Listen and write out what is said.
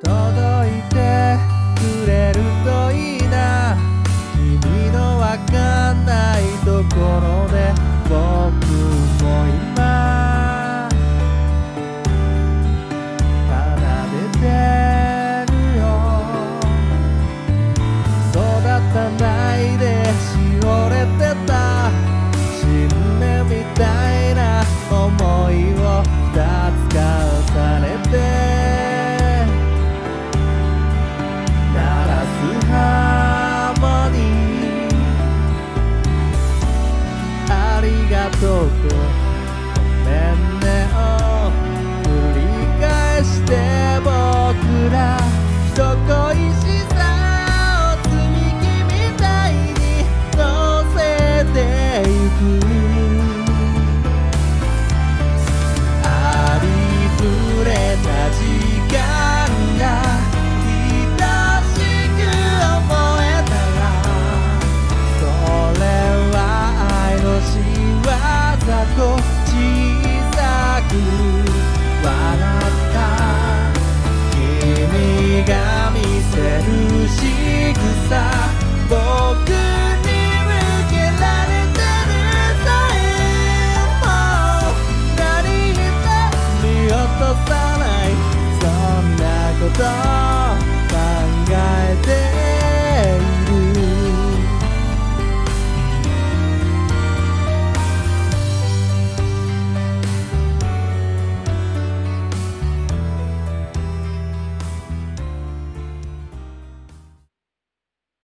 届いてくれるといいな。君のわかんないところで僕も今奏でてるよ。育たないでしおれてた新芽みたいな思いを二つ重ねてハーモニーありがとうとごめんねを繰り返して僕ら人恋しさを積み木みたいに乗せてゆく。ありふれた時間が小さく笑った君が見せる仕草僕に向けられてるさえも何一つ見落とさないそんなこと